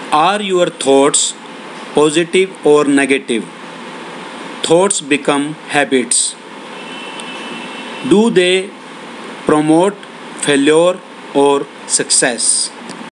Are your thoughts positive or negative? Thoughts become habits. Do they promote failure or success?